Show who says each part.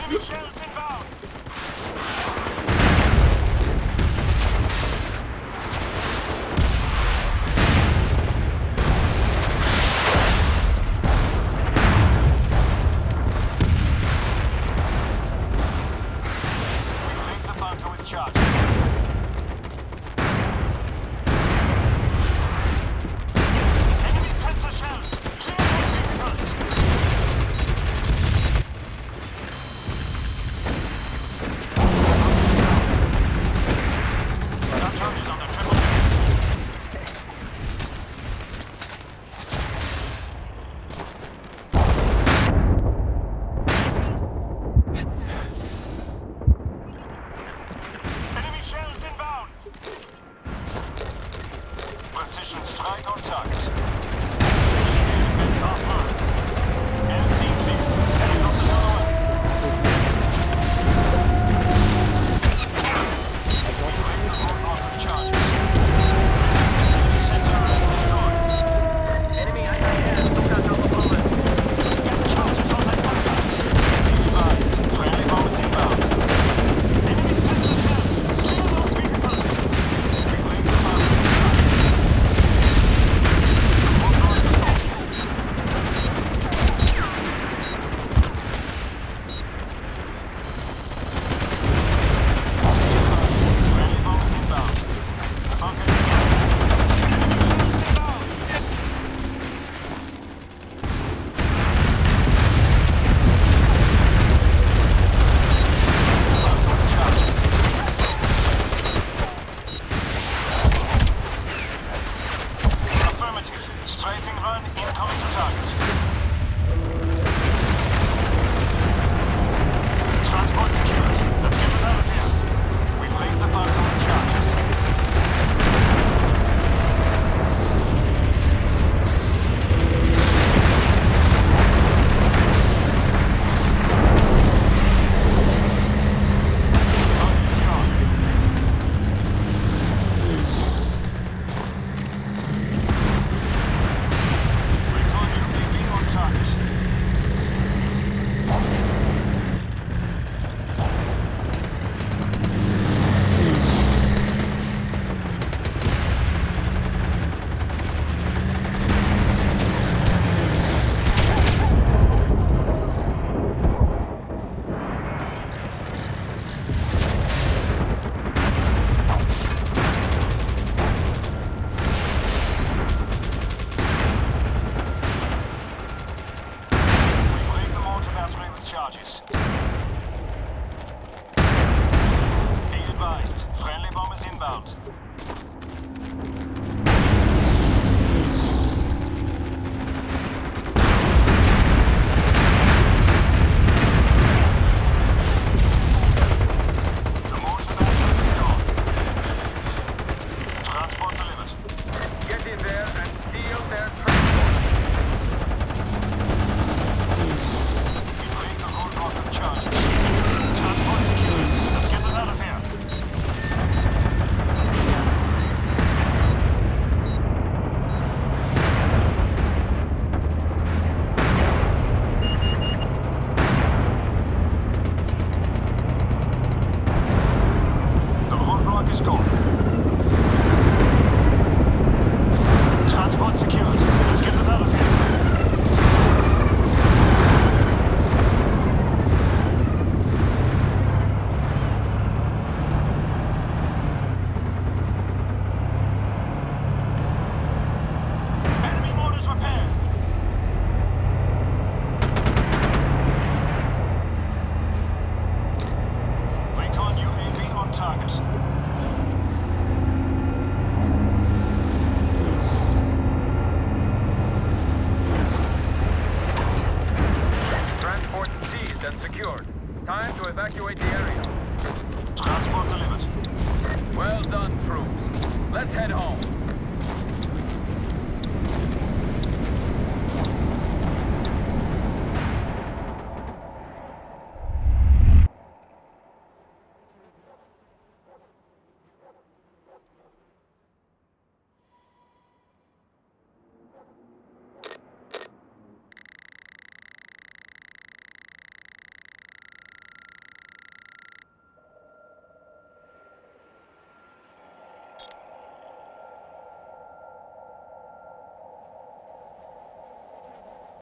Speaker 1: Enemy shells inbound. We've linked the bunker with charge. Enemy sensor shells. Clear those vehicles. Charges on the triple. Enemy shells inbound. Precision strike on target. Defense offline. LC clear. Helicopters on the way. Break the roadblock of charges. Sensor array destroyed.
Speaker 2: Enemy IIS, contact on the bullet.
Speaker 1: Get charges on that bunker. Be advised. Friendly bombers inbound. Enemy sensor shells. Clear those vehicles. Reclaim the bunker. Roadblock is gone. Friendly bombers inbound. The bunker is gone. Enemy shells inbound. Bunker with charges. Affirmative. Strafing run incoming to target. Transport secured. Let's get it out of here. We've linked the bunker with charges. Bunker is gone. Recon UAV on target. We've linked the mortar battery with charges. Be advised, friendly bombers inbound. The mortar battery is gone. Transport delivered.
Speaker 2: Get in there and steal their transports.
Speaker 1: We've linked the roadblock with charges. Transport secured. Let's get us out of here. The roadblock is gone. Transport secured. Let's get us out of here. Enemy mortars repaired. Recon UAV on target.
Speaker 2: Transports seized and secured. Time to evacuate the area.
Speaker 1: Transport delivered.
Speaker 2: Well done, troops. Let's head home.